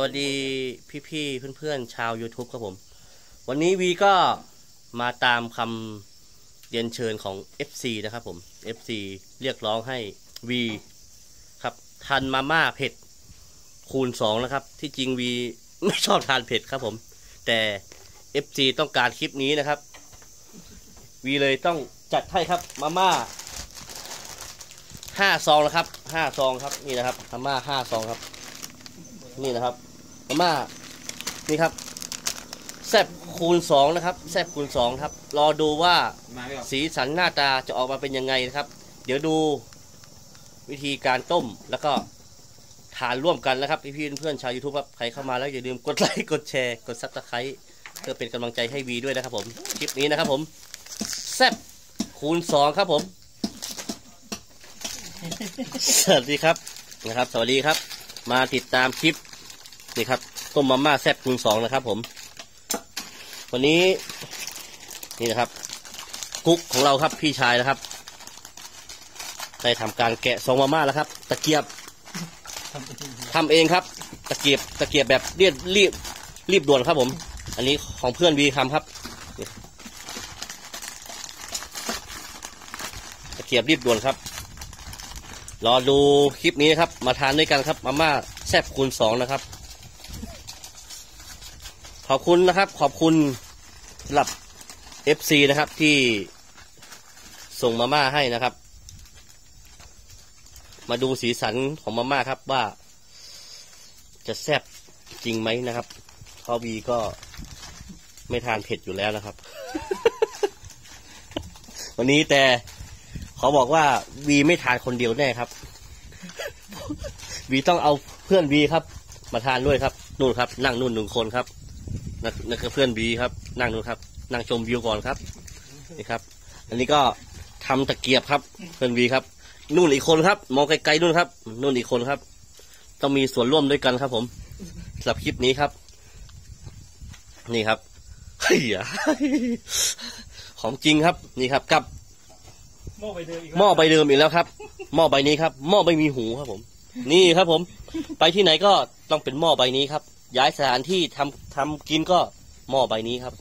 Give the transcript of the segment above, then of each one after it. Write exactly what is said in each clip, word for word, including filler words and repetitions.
วัสดีพี่ๆเพื่อนๆชาว YouTube ครับผมวันนี้วีก็มาตามคำเรียนเชิญของ เอฟ ซี นะครับผม เอฟ ซี เรียกร้องให้วีครับทานมาม่าเผ็ดคูณสองนะครับที่จริงวีไม่ชอบทานเผ็ดครับผมแต่ เอฟ ซี ต้องการคลิปนี้นะครับวีเลยต้องจัดให้ครับมาม่าห้าซองนะครับห้าซองครับนี่นะครับมาม่าห้าซองครับนี่นะครับมาม่านี่ครับแซ่บคูณสองนะครับแซ่บคูณสองครับรอดูว่าสีสันหน้าตาจะออกมาเป็นยังไงนะครับเดี๋ยวดูวิธีการต้มแล้วก็ทานร่วมกันนะครับพี่ๆเพื่อนๆชาว YouTube ครับใครเข้ามาแล้วอย่าลืมกดไลค์กดแชร์กดซับสไครต์เพื่อเป็นกำลังใจให้วีด้วยนะครับผมคลิปนี้นะครับผมแซ่บคูณสองครับผมสวัสดีครับนะครับสวัสดีครับมาติดตามคลิปนี่ครับต้มมาม่าแซ่บคูณสองนะครับผมวันนี้นี่นะครับกุ๊กของเราครับพี่ชายนะครับได้ทำการแกะซองมาม่าแล้วครับตะเกียบทำเองครับตะเกียบตะเกียบแบบเรียบรีบรีบด่วนครับผมอันนี้ของเพื่อนวีทำครับตะเกียบรีบด่วนครับรอดูคลิปนี้นะครับมาทานด้วยกันครับมาม่าแซ่บคูณสองนะครับขอบคุณนะครับขอบคุณสำหรับ เอฟ ซี นะครับที่ส่งมาม่าให้นะครับมาดูสีสันของมาม่าครับว่าจะแซ่บจริงไหมนะครับเพราะวีก็ไม่ทานเผ็ดอยู่แล้วนะครับ วันนี้แต่เขาบอกว่าวีไม่ทานคนเดียวแน่ครับ วีต้องเอาเพื่อนวีครับมาทานด้วยครับนู่นครับนั่งนู่นหนึ่งคนครับนั่นคือเพื่อนวีครับนั่งนู่นครับนั่งชมวิวก่อนครับนี่ครับอันนี้ก็ทำตะเกียบครับเพื่อนวีครับนู่นอีกคนครับมองไกลๆนู่นครับนู่นอีกคนครับต้องมีส่วนร่วมด้วยกันครับผมสำหรับคลิปนี้ครับนี่ครับเฮ้ยของจริงครับนี่ครับกับหม้อใบเดิมอีกหม้อใบเดิมอีกแล้วครับหม้อใบนี้ครับหม้อไม่มีหูครับผมนี่ครับผมไปที่ไหนก็ต้องเป็นหม้อใบนี้ครับย้ายสถานที่ทำทำกินก็หม้อใบนี้ครับ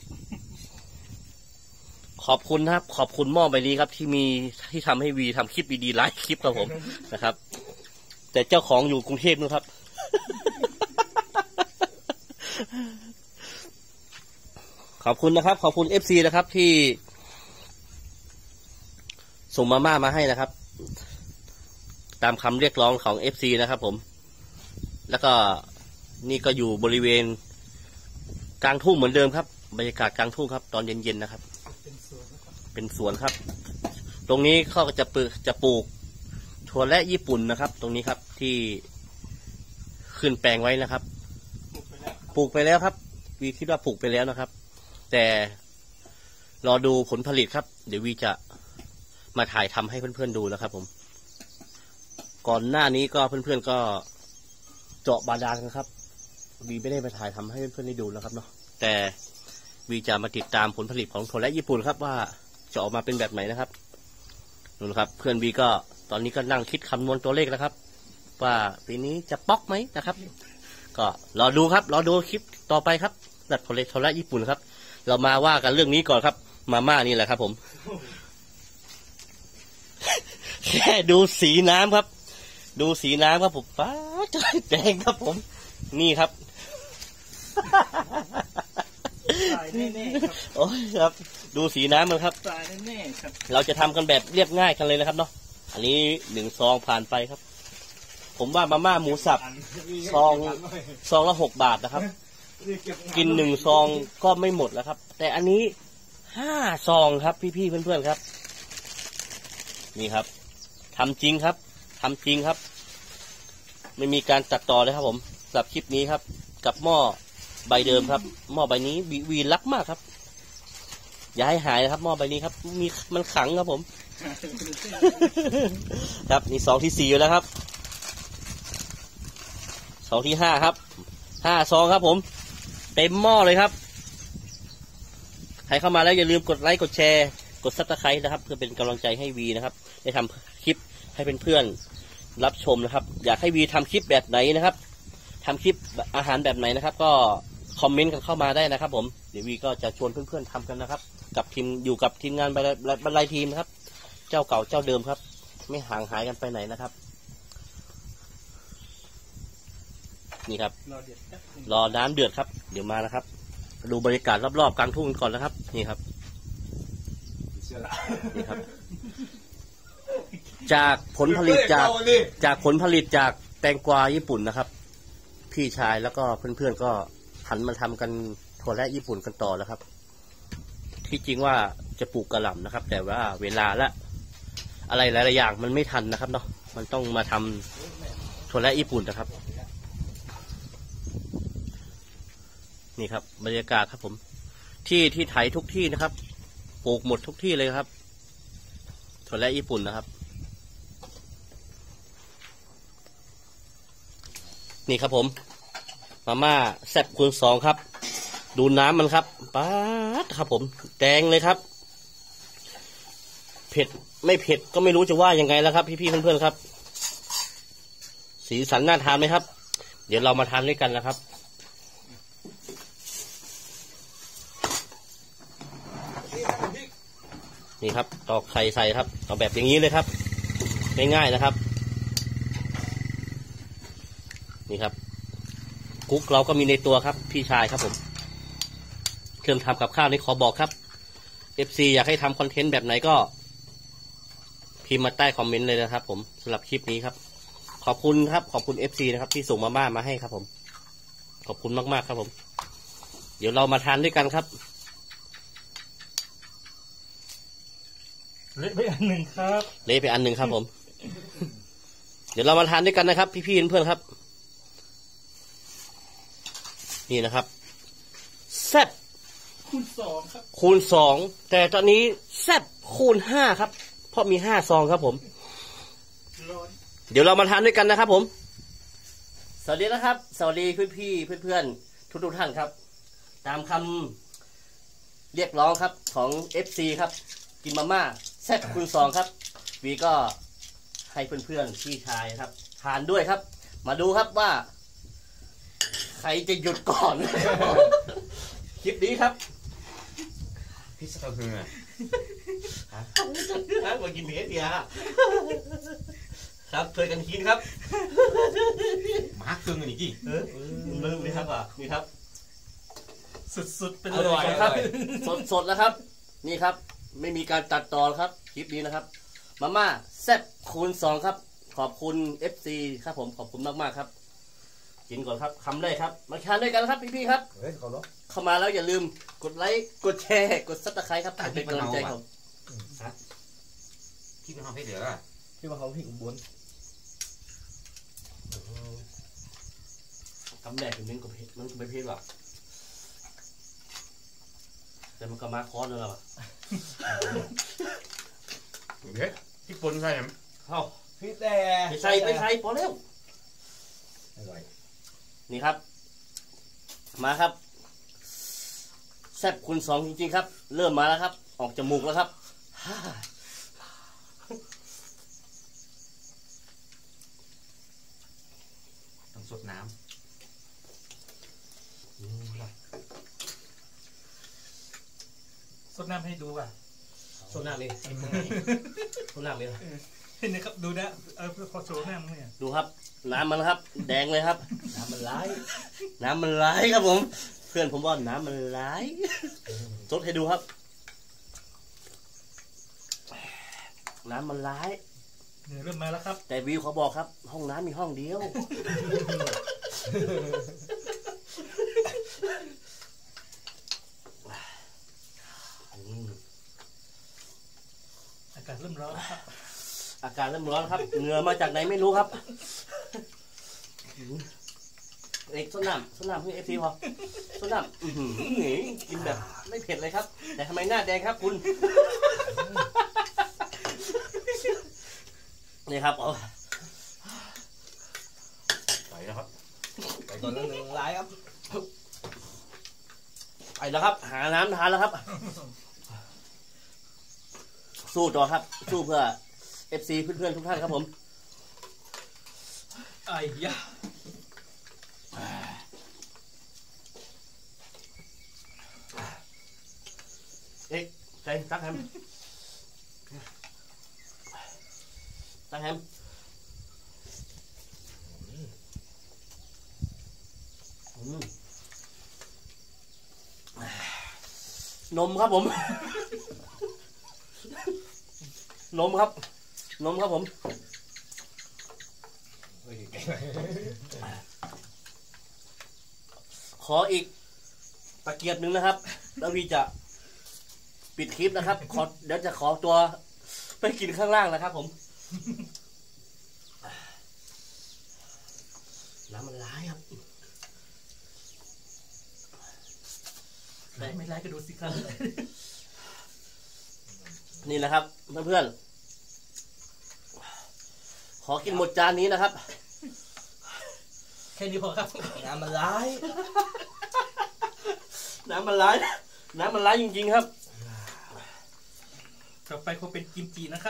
ขอบคุณครับขอบคุณหม้อใบนี้ครับที่มีที่ทำให้วีทำคลิปดีๆหลายคลิปครับผมนะครับแต่เจ้าของอยู่กรุงเทพนู่นครับขอบคุณนะครับขอบคุณ เอฟ ซี นะครับที่ส่งมาม่ามาให้นะครับตามคำเรียกร้องของ เอฟ ซี นะครับผมแล้วก็นี่ก็อยู่บริเวณกลางทุ่งเหมือนเดิมครับบรรยากาศกลางทุ่งครับตอนเย็นๆนะครับเป็นสวนครับตรงนี้เขาก็จะปลูกจะปลูกถั่วและญี่ปุ่นนะครับตรงนี้ครับที่ขึ้นแปลงไว้นะครับปลูกไปแล้วครับวีคิดว่าปลูกไปแล้วนะครับแต่รอดูผลผลิตครับเดี๋ยววีจะมาถ่ายทำให้เพื่อนๆดูนะครับผมก่อนหน้านี้ก็เพื่อนๆก็เจาะบาดาลกันครับวีไม่ได้มาถ่ายทำให้เพื่อนๆได้ดูนะครับเนาะแต่วีจะมาติดตามผลผลิตของถั่วและญี่ปุ่นครับว่าจะออกมาเป็นแบบไหนนะครับนู่นครับเพื่อนวีก็ตอนนี้ก็นั่งคิดคำนวณตัวเลขแล้วครับว่าปีนี้จะป๊อกไหมนะครับก็รอดูครับรอดูคลิปต่อไปครับดัดถั่วถั่วและญี่ปุ่นครับเรามาว่ากันเรื่องนี้ก่อนครับมาม่านี่แหละครับผม แค่ดูสีน้ำครับดูสีน้ำครับผมฟ้าจะแดงครับผมนี่ครับ โอ้ยครับดูสีน้ำมันครับเราจะทำกันแบบเรียบง่ายกันเลยนะครับเนาะอันนี้หนึ่งซองผ่านไปครับผมว่ามาม่าหมูสับซองซองละหกบาทนะครับกินหนึ่งซองก็ไม่หมดแล้วครับแต่อันนี้ห้าซองครับพี่ๆเพื่อนๆครับนี่ครับทำจริงครับทำจริงครับไม่มีการตัดต่อเลยครับผมสำหรับคลิปนี้ครับกับหม้อใบเดิมครับหม้อใบนี้วีรักมากครับอย่าให้หายนะครับหม้อใบนี้ครับมีมันขังครับผม ครับนี่ซองที่สี่แล้วครับซองที่ห้าครับห้าซองครับผมเต็มหม้อเลยครับใครเข้ามาแล้วอย่าลืมกดไลค์กดแชร์กดซับสไครต์นะครับเพื่อเป็นกำลังใจให้วีนะครับได้ทำคลิปให้เป็นเพื่อนรับชมนะครับอยากให้วีทำคลิปแบบไหนนะครับทำคลิปอาหารแบบไหนนะครับก็คอมเมนต์กันเข้ามาได้นะครับผมเดี๋ยววีก็จะชวนเพื่อนๆทำกันนะครับกับทีมอยู่กับทีมงานบรรลัยบรรลัยทีมนะครับเจ้าเก่าเจ้าเดิมครับไม่ห่างหายกันไปไหนนะครับนี่ครับรอน้ำเดือดครับเดี๋ยวมานะครับดูบรรยากาศรอบๆกลางทุ่งก่อนนะครับนี่ครับนี่ครับจากผลผลิตจากจากผลผลิตจากแตงกวาญี่ปุ่นนะครับพี่ชายแล้วก็เพื่อนๆก็หันมาทำกันถั่วแระญี่ปุ่นกันต่อแล้วครับที่จริงว่าจะปลูกกระหล่ำนะครับแต่ว่าเวลาและอะไรหลายๆอย่างมันไม่ทันนะครับเนาะมันต้องมาทำถั่วแระญี่ปุ่นนะครับนี่ครับบรรยากาศครับผมที่ที่ไถทุกที่นะครับปลูกหมดทุกที่เลยครับถั่วแระญี่ปุ่นนะครับนี่ครับผมมาม่าแซ่บคูณสองครับดูน้ำมันครับป๊าดครับผมแดงเลยครับเผ็ดไม่เผ็ดก็ไม่รู้จะว่ายังไงแล้วครับพี่ๆเพื่อนๆครับสีสันน่าทานไหมครับเดี๋ยวเรามาทานด้วยกันนะครับนี่ครับตอกไข่ใส่ครับเอาแบบอย่างนี้เลยครับง่ายๆนะครับนี่ครับกุ๊กเราก็มีในตัวครับพี่ชายครับผมเครื่องทำกับข้าวนี่ขอบอกครับ เอฟ ซี อยากให้ทำคอนเทนต์แบบไหนก็พิมพ์มาใต้คอมเมนต์เลยนะครับผมสำหรับคลิปนี้ครับขอบคุณครับขอบคุณ เอฟ ซี นะครับที่ส่งมาม่ามาให้ครับผมขอบคุณมากๆครับผมเดี๋ยวเรามาทานด้วยกันครับเละไปอันหนึ่งครับเละไปอันหนึ่งครับผมเดี๋ยวเรามาทานด้วยกันนะครับพี่ๆเพื่อนๆครับนี่นะครับแซ่บคูณสองครับคูณสองแต่ตอนนี้แซ่บคูณห้าครับเพราะมีห้าซองครับผมเดี๋ยวเรามาทานด้วยกันนะครับผมสวัสดีนะครับสวัสดีพี่ๆเพื่อนๆทุกๆท่านครับตามคำเรียกร้องครับของ เอฟ ซี ครับกินมาม่าแซ่บคูณสองครับวีก็ให้เพื่อนๆพี่ชายครับทานด้วยครับมาดูครับว่าใครจะหยุดก่อน คลิปนี้ครับพี่สตอคือไงฮะมากินเนื้อเดียครับเคยกันกินครับมาร์คเครื่องกันอีกกี่เออลืมเลยครับอ่ะนี่ครับสุดๆเป็นอร่อยครับสดๆแล้วครับนี่ครับไม่มีการตัดต่อครับคลิปนี้นะครับมาม่าแซ่บคูณสองครับขอบคุณ เอฟ ซี ครับผมขอบคุณมากๆครับกินก่อนครับคำแรกครับมาทานด้วยกันครับพี่ๆครับเฮ้ยเขาล้อเข้ามาแล้วอย่าลืมกดไลค์กดแชร์กดซับสไครต์ครับเป็นกำลังใจครับพี่เป็นห้องเพชรเดี๋ยวอะพี่มาเขาพี่อุบลคำแรกถึงนึงก็เพชรมันก็ไม่เพชรหรอกแต่มันก็มาค้อนแล้วล่ะเพชรพี่ปนใช่ไหมเอ้าพี่แต่ไปใส่ไปใส่พอแล้วนี่ครับมาครับแซ่บคูณสองจริงๆครับเริ่มมาแล้วครับออกจมูกแล้วครับต้องสดน้ำสดน้ำให้ดูอ่ะสดน้ำนี่สดน้ำนี่เห็นไหมครับดูนะเออพอโชว์น้ำเนี่ยดูครับน้ำมันครับแดงเลยครับน้ำมันไหลน้ำมันไหลครับผมเพื่อนผมว่าน้ำมันไหลสดให้ดูครับน้ำมันไหลเนี่ยเริ่มมาแล้วครับแต่วิวเขาบอกครับห้องน้ำมีห้องเดียวอากาศเริ่มร้อนครับอากาศเริ่มร้อนครับเหงื่อมาจากไหนไม่รู้ครับเอกสนามสนามเพื่อเอฟซีพอสนามอือหือหนีกินแบบไม่เผ็ดเลยครับแต่ทำไมหน้าแดงครับคุณนี่ครับเอาไปแล้วครับไปก่อนหนึ่งไลน์ครับไปแล้วครับหาน้ำทานแล้วครับสู้ต่อครับสู้เพื่อเอฟซีเพื่อนๆทุกท่านครับผมไอ้ยะเอ๊ะใส่ตักแฮมตักแฮมอืมนมครับผม นมครับ นมครับผม ขออีกตะเกียบหนึ่งนะครับ แล้วพี่จะปิดคลิปนะครับขอเดี๋ยวจะขอตัวไปกินข้างล่างนะครับผม น้ำมันร้ายครับไม่ไม่ไล่ก็ดูสิครับนี่นะครับเพื่อนๆขอกินหมดจานนี้นะครับแค่นี้พอครับน้ำมันร้าย น้ำมันร้าย น้ำมันร้ายจริงๆครับต่อไปคงเป็นกิมจินะครับ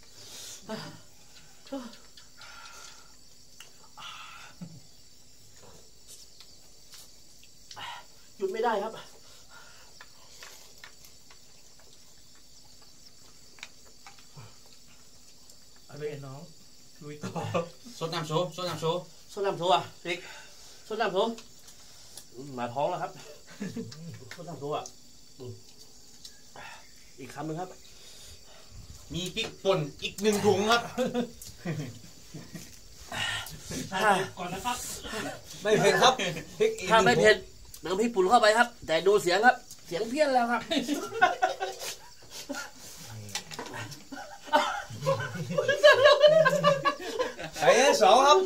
หยุดไม่ได้ครับเอาไปน้องลุยต่อสดน้ำโชสดน้ำโชส้นน้ำโถอ่ะเด็กส้นน้ำโถอืมมาท้องแล้วครับส้นน้ำโถอ่ะอืมอีกคำหนึ่งครับมีพริกป่นอีกหนึ่งถุงครับถ่ายก่อนนะครับไม่เผ็ดครับพริกอีกถ้าไม่เผ็ดเติมพริกป่นเข้าไปครับ แต่ดูเสียงครับ เสียงเพี้ยนแล้วครับใส่สองครับ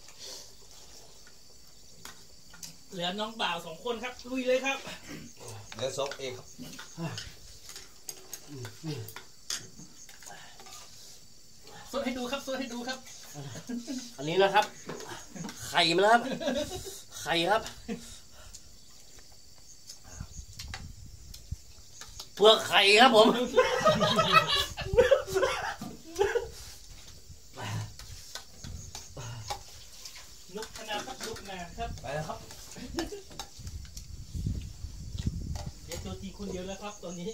เหลือน้องบ่าวสองคนครับลุยเลยครับเดี๋ยวซบเองครับสดให้ดูครับสดให้ดูครับอันนี้นะครับ ไข่มาแล้วครับ ไข่ครับเปลือกไข่ครับผมลุกขนาดครับลุกนานครับไปแล้วครับเดี๋ยวตัวจริงคนเดียวแล้วครับตอนนี้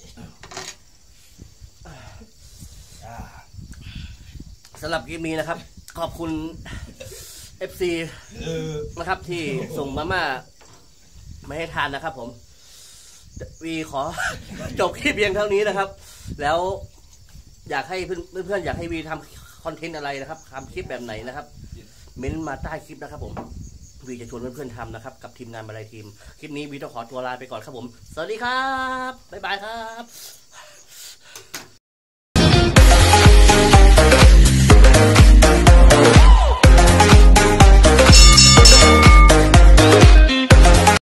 สำหรับคลิปนี้นะครับ ขอบคุณ เอฟ ซี นะครับที่ส่งมาม่ามาให้ทานนะครับผม วีขอ จบคลิปเพียงเท่านี้นะครับ แล้วอยากให้เพื่อนเพื่อนๆอยากให้วีทำคอนเทนต์อะไรนะครับทำคลิปแบบไหนนะครับ เม้นต์มาใต้คลิปนะครับผมวีจะชวนเพื่อนๆทำนะครับกับทีมงานบรรลัยทีม คลิปนี้วีต้องขอตัวลาไปก่อนครับผม สวัสดีครับบ๊ายบายครับ